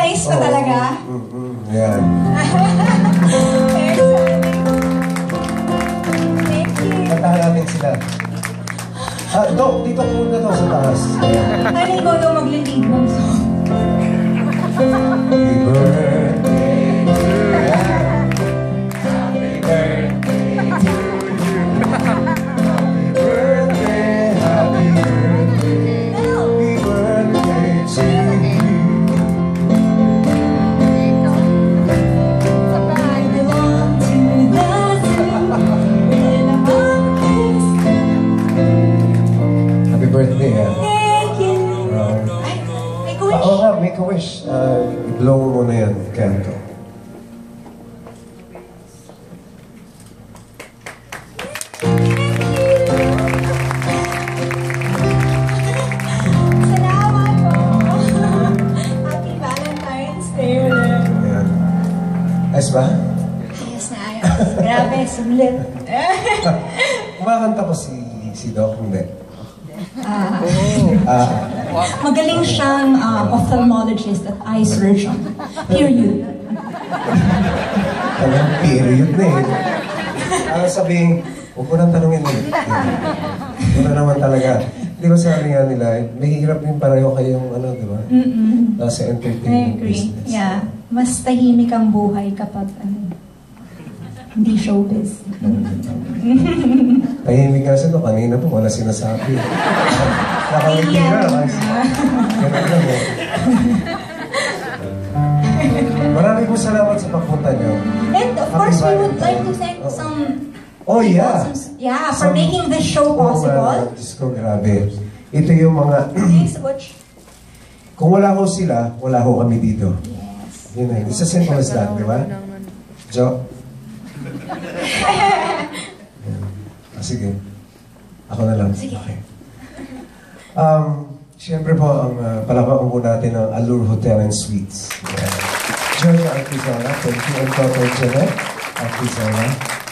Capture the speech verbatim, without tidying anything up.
Na-realize na talaga. Mm, mm, yan. Thank you. Kantahan natin sila. Ah, Dok, dito ko muna daw sa taas. Ano ikaw daw maglilid ng song? Happy birthday to you. Happy birthday to you. Happy birthday, happy birthday. Happy birthday to you. I belong to the sea when I'm on this. Happy birthday, ha? Thank you. Um, Ay, may ah, wish. Oo nga, make a wish. Uh, I-blow mo na yan, kanto. Salamat po. Happy Valentine's Day. Ayan. Ayos ba? Ayos na ayos. Grabe, sulit. Kumakanta pa si, si Doc, hindi. Ah, Ah, magaling siyang um, ophthalmologist at eye surgeon. Period. Alam, period na eh. Ano sabihin, huwag mo nang tanongin ulit. Huwag na naman talaga. Di ba sabi nga nila, mahirap yung pareho kayong ano, di ba? Mm-mm. Nasa I entertainment agree. business. Yeah. Mas tahimik ang buhay kapag ano, hindi showbiz. Tahimik nga sila, kanina po wala sinasabi. Nakangiti ka, kasi ganun lang eh. Marami po salamat sa pagpunta niyo. And of Happy course, we would like Valentine's. to thank Oh. some Oh yeah! some- yeah, for Some- making this show Oo, possible. uh, Diyos ko, grabe. Ito yung mga... Thanks, Butch. Kung wala ho sila, wala ho kami dito. Yes. Yun eh. It's as simple as that, di ba? Jo? Ah, sige. Ako na lang. Sige. Okay. Um, Siyempre po, ang uh, palakpakan po natin ang Allure Hotel and Suites. Yeah. Johnny Artizana, thank you. And Doctor Jeanette Artizana.